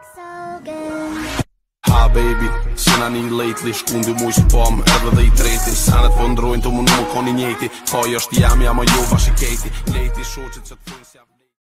Ha baby, sina një lately, shkundi mu i spam, edhe dhe i treti. Sanet po ndrojnë të më nuk ka një njeti, ka jo është jam, jam a jo bashiketi. Leti shoqit që të thunë